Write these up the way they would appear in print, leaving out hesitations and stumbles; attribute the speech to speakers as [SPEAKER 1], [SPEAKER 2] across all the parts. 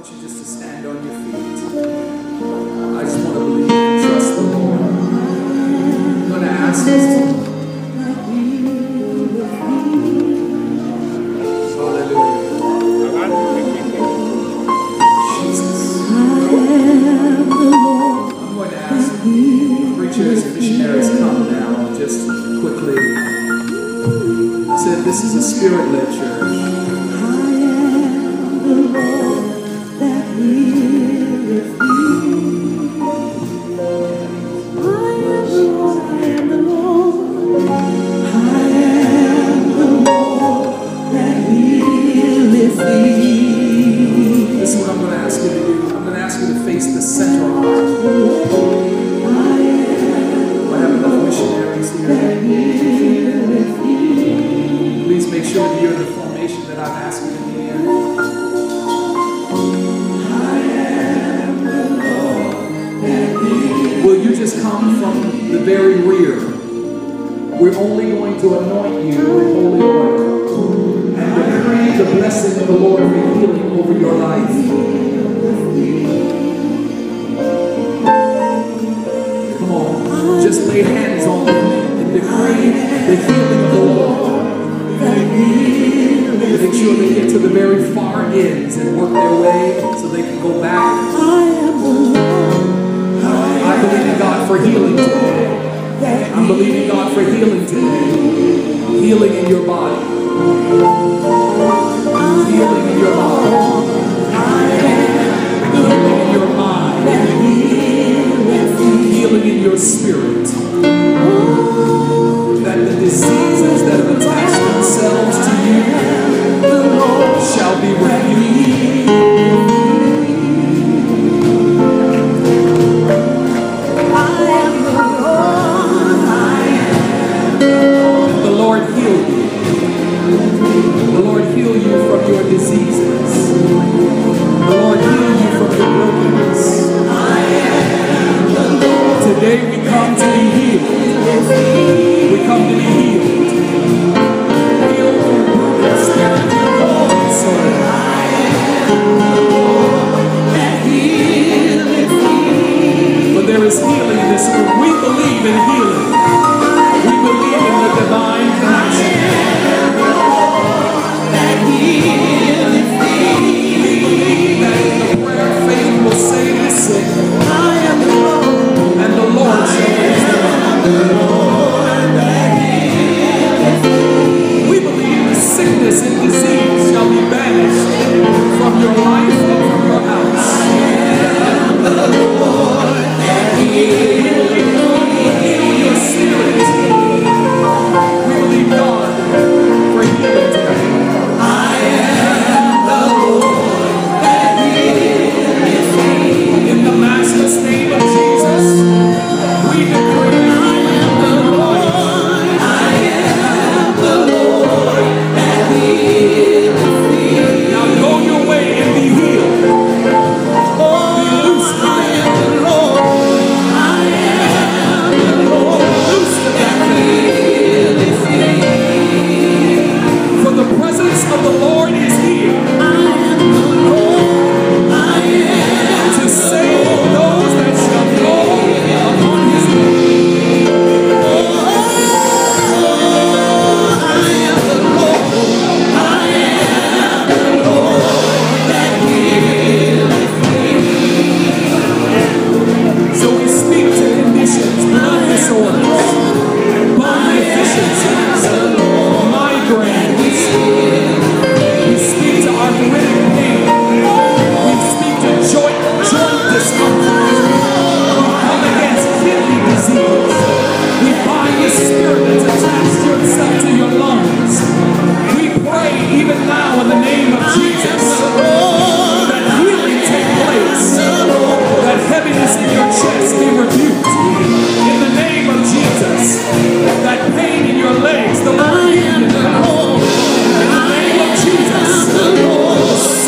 [SPEAKER 1] want you just to stand on your feet. I just want to believe and trust the Lord. I'm going to ask us to. Preachers and missionaries come now, just quickly. I said this is a spirit-led church.
[SPEAKER 2] I am the Lord that healeth thee. I am the Lord, I am the Lord. I am the Lord that healeth thee.
[SPEAKER 1] This is what I'm going to ask you to do. I'm going to ask you to face the center aisle. Please make sure that you're in the formation that I'm asking you to be in.
[SPEAKER 2] I am the Lord that healeth.
[SPEAKER 1] Will you just come from the very rear? We're only going to anoint you with holy oil and decree the blessing of the Lord for healing over your life. Come on, just lay hands on them and decree the healing of the Lord. Make sure they get to the very far ends and work their way so they can go back. I believe in God for healing today. I'm believing God for healing today. Healing in your body. Healing in your body. Healing in your mind. Healing in your spirit. That the diseases that have attached themselves to you shall be rebuked.
[SPEAKER 2] I am the Lord, I am the Lord.
[SPEAKER 1] The Lord heal you. The Lord heal you from your diseases. The Lord heal you from your brokenness.
[SPEAKER 2] I am the Lord.
[SPEAKER 1] Today we come to be healed. We come to be healed. Healed through goodness, spirit, and soul.
[SPEAKER 2] I am the Lord that healeth thee.
[SPEAKER 1] But there is healing in this room. We believe in healing. We believe in the divine connection.
[SPEAKER 2] I am the Lord that healeth thee.
[SPEAKER 1] We believe that in the prayer faith will save the sick.
[SPEAKER 2] I am the Lord,
[SPEAKER 1] And the Lord shall raise them up.
[SPEAKER 2] the Lord that healeth thee.
[SPEAKER 1] We believe the sickness and disease shall be banished from your life and from your house.
[SPEAKER 2] I am the Lord that healeth thee.
[SPEAKER 1] Heal your spirit. We believe God for healing today.
[SPEAKER 2] I am the Lord that healeth thee.
[SPEAKER 1] In the matchless name of Jesus, we decree
[SPEAKER 2] I am the Lord, I am the Lord that healeth thee.
[SPEAKER 1] now go your way and be healed.
[SPEAKER 2] Oh, I am the Lord, I am the Lord
[SPEAKER 1] Loose to that thing.
[SPEAKER 2] healeth thee.
[SPEAKER 1] For the presence of the Lord is here
[SPEAKER 2] I am the Lord, I am
[SPEAKER 1] to save those that shall call upon his name.
[SPEAKER 2] I am the Lord, I am the Lord that healeth thee.
[SPEAKER 1] So we speak to conditions, blood disorders, bone deficiencies, migraines. We speak to arthritic pain. We speak to joint discomfort. We come against kidney disease. We bind the spirit that's attached yourself to your lungs. We pray even now in the name of Jesus that healing take place. That heaviness in your chest be rebuked. In the name of Jesus, that pain in your legs, the Lord heal you now. In the name of Jesus,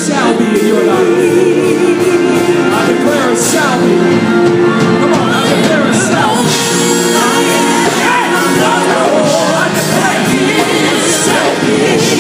[SPEAKER 1] shall be in your life. I declare it shall be. Come on, I declare it shall be. I declare it shall be.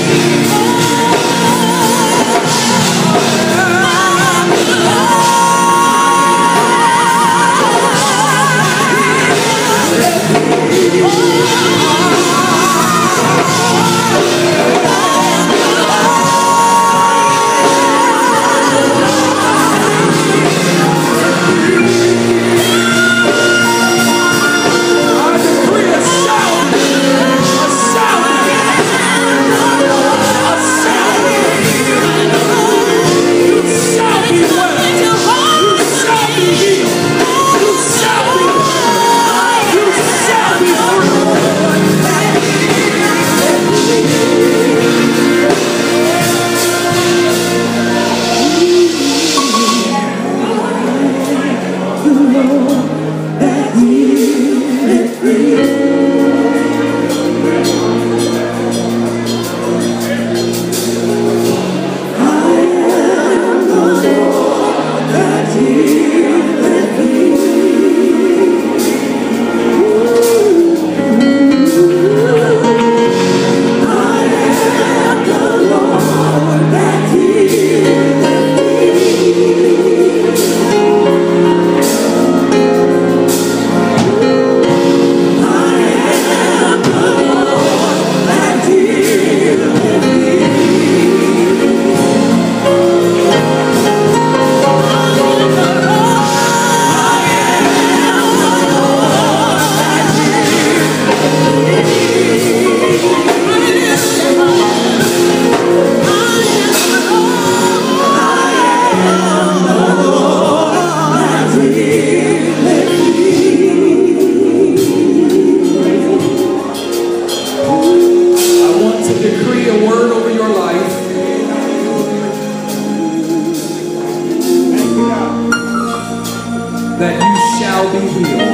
[SPEAKER 1] That you shall be healed.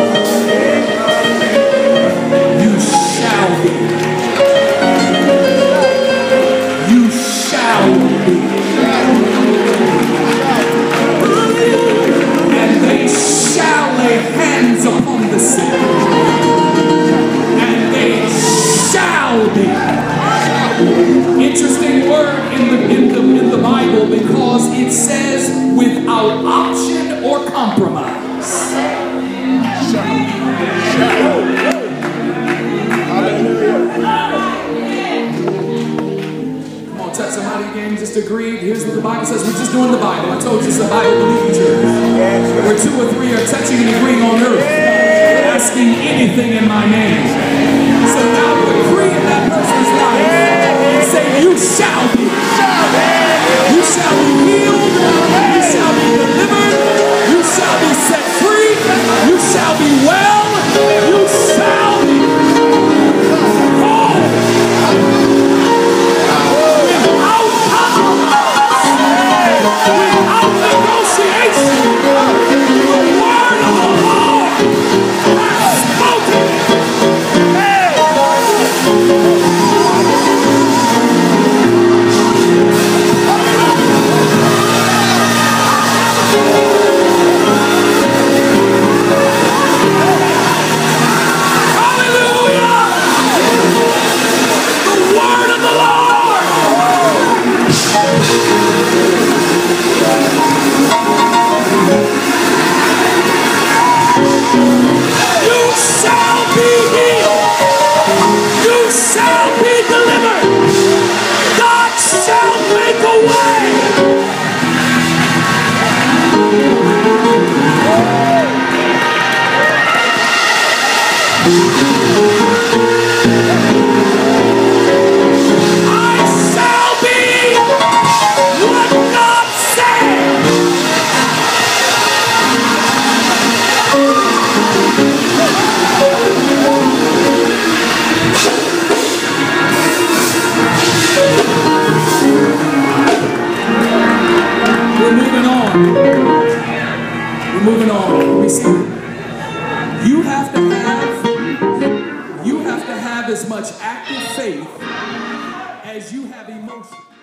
[SPEAKER 1] You shall be. You shall be. And they shall lay hands upon the sick. And they shall be. Interesting word in the Bible, because it says without option or compromise. Come on, touch somebody again, just agree. Here's what the Bible says. We're just doing the Bible. I told you it's a Bible believing church. Where 2 or 3 are touching and agreeing on earth, asking anything in my name. So now agree in that person's life and say, you shall be. You shall be healed. You shall be delivered. You shall be set free. You shall be well. You shall be whole. Without compromise. Without negotiation. The word of the Lord has spoken. Moving on. You have to have as much active faith as you have emotion.